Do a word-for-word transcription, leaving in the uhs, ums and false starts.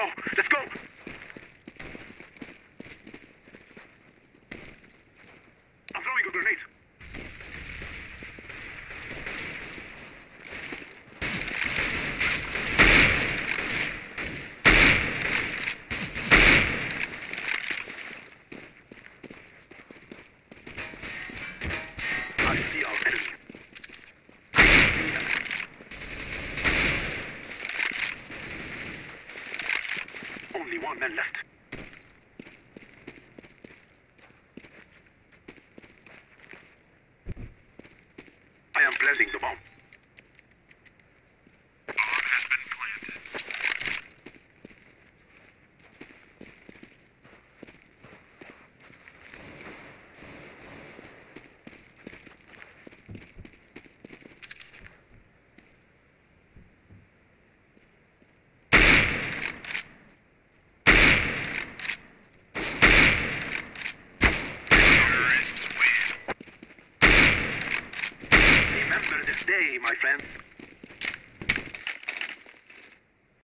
go! Let's go! I'm throwing a grenade. I see our enemy. I see them. Only one man left. I am planting the bomb. Bomb has been planted. Terrorists win. Remember this day, my friends.